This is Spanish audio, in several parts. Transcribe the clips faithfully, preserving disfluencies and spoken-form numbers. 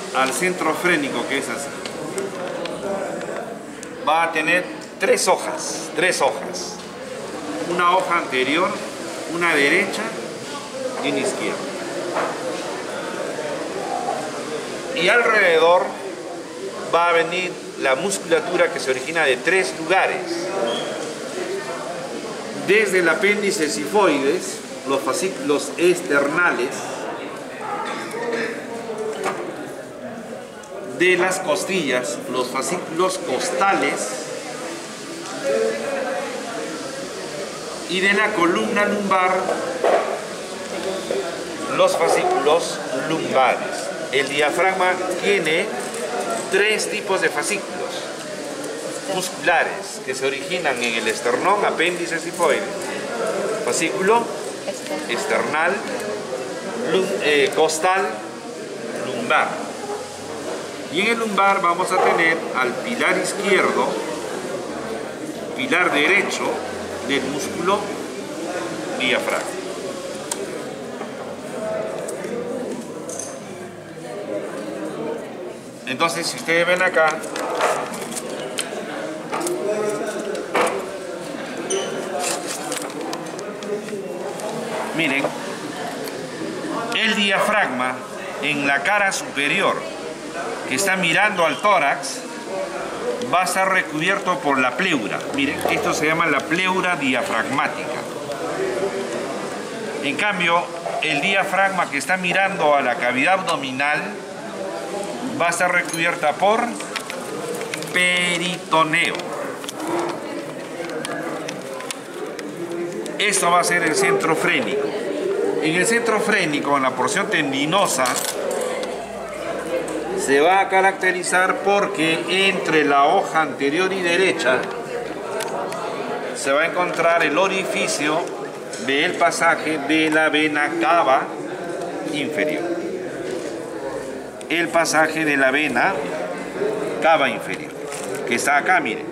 al centro frénico, que es así, va a tener tres hojas, tres hojas. Una hoja anterior, una derecha y una izquierda. Y alrededor va a venir la musculatura que se origina de tres lugares. Desde el apéndice sifoides, los fascículos externales, de las costillas, los fascículos costales, y de la columna lumbar, los fascículos lumbares. El diafragma tiene tres tipos de fascículos musculares que se originan en el esternón, apéndice sifoide. Fascículo external, lum, eh, costal, lumbar. Y en el lumbar vamos a tener al pilar izquierdo, pilar derecho del músculo diafragma. Entonces, si ustedes ven acá, miren, el diafragma en la cara superior, que está mirando al tórax, va a estar recubierto por la pleura. Miren, esto se llama la pleura diafragmática. En cambio, el diafragma que está mirando a la cavidad abdominal va a estar recubierta por peritoneo. Esto va a ser el centro frénico. En el centro frénico, en la porción tendinosa, se va a caracterizar porque entre la hoja anterior y derecha se va a encontrar el orificio del pasaje de la vena cava inferior. El pasaje de la vena cava inferior, que está acá, miren.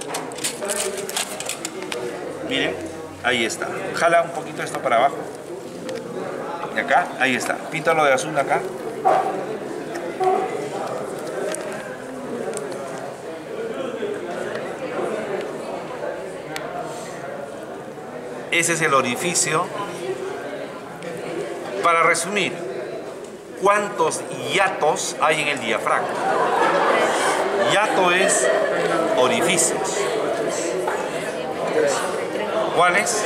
Miren, ahí está. Jala un poquito esto para abajo. Y acá, ahí está. Píntalo de azul acá. Ese es el orificio. Para resumir, ¿cuántos hiatos hay en el diafragma? Hiato es orificios. ¿Cuáles?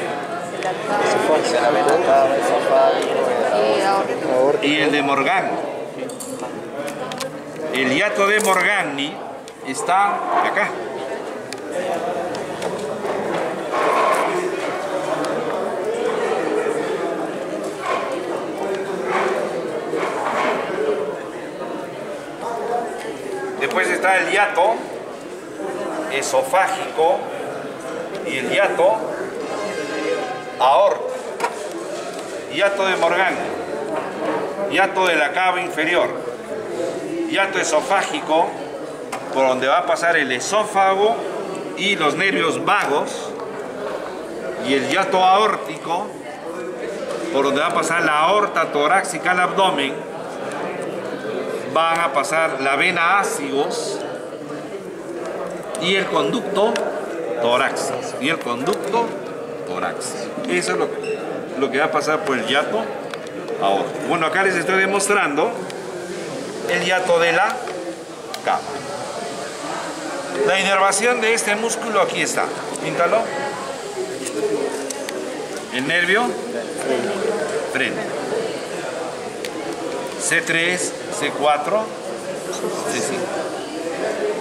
Y el de Morgagni. El hiato de Morgagni está acá. Después está el hiato esofágico y el hiato aórtico. Hiato de Morgagni, hiato de la cava inferior, hiato esofágico, por donde va a pasar el esófago y los nervios vagos, y el hiato aórtico, por donde va a pasar la aorta torácica al abdomen. Van a pasar la vena ácigos y el conducto torácico. Y el conducto torácico. Eso es lo que, lo que va a pasar por el hiato aórtico. Bueno, acá les estoy demostrando el hiato de la cava. La inervación de este músculo aquí está. Píntalo. El nervio frénico. C tres, C cuatro, C cinco.